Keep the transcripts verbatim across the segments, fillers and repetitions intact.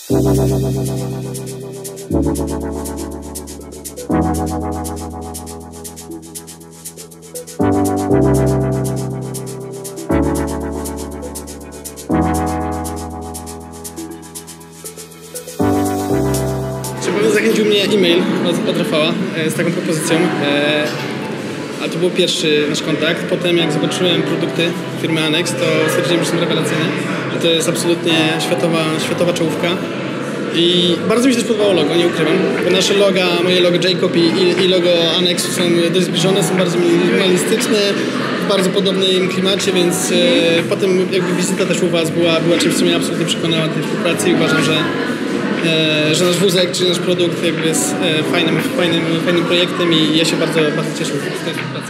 Zachęcił mnie e-mail od, od Rafała e, z taką propozycją, e, a to był pierwszy nasz kontakt. Potem jak zobaczyłem produkty firmy Anex, to stwierdziłem, że są rewelacyjne, że to jest absolutnie światowa, światowa czołówka. I bardzo mi się też podobało logo, nie ukrywam, bo nasze loga, moje logo Jacob i, i, i logo Anexu są dość zbliżone, są bardzo minimalistyczne, w bardzo podobnym klimacie, więc e, potem jakby wizyta też u Was była, była czymś, co mnie absolutnie przekonała do tej współpracy i uważam, że E, że nasz wózek, czy nasz produkt jakby jest e, fajnym, fajnym, fajnym projektem i ja się bardzo, bardzo cieszę z tej współpracy.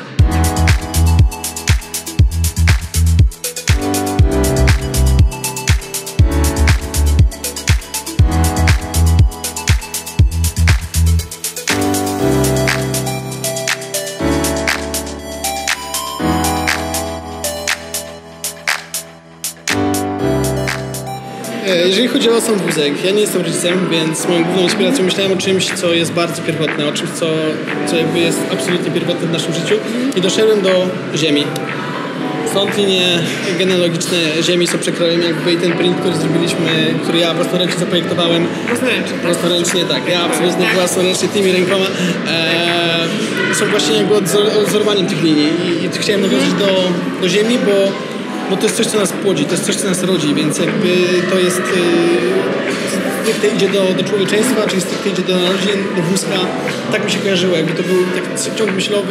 Jeżeli chodzi o sam wózek, ja nie jestem rodzicem, więc moją główną inspiracją myślałem o czymś, co jest bardzo pierwotne, o czymś, co, co jakby jest absolutnie pierwotne w naszym życiu i doszedłem do ziemi. Stąd linie genealogiczne ziemi są przekrojem jakby i ten print, który zrobiliśmy, który ja własnoręcznie zaprojektowałem. Własnoręcznie, tak? Własnoręcznie, tak. Ja absolutnie własnoręcznie tymi rękoma e, są właśnie jakby odzorowaniem tych linii i, i chciałem nawiązać do, do ziemi, bo Bo to jest coś, co nas płodzi, to jest coś, co nas rodzi, więc jakby to jest yy, stricte idzie do, do człowieczeństwa, czyli stricte idzie do narodzin, do wózka. Tak mi się kojarzyło, jakby to był taki ciąg myślowy.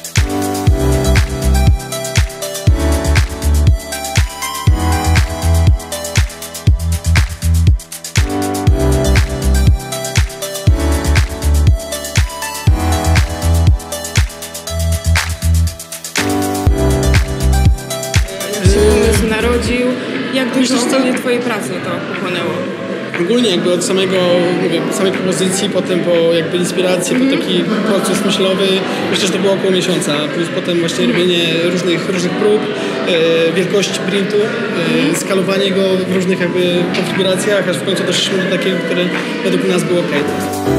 Narodził. Jak myślisz, co mnie Twojej pracy to pochłonęło? Ogólnie jakby od samego, mówię, samej propozycji, potem po jakby inspiracji, mm. po taki proces myślowy, myślę, że to było około miesiąca, plus potem właśnie robienie różnych, różnych prób, e, wielkości printu, e, skalowanie go w różnych jakby konfiguracjach, aż w końcu doszliśmy do takiego, które według nas było ok.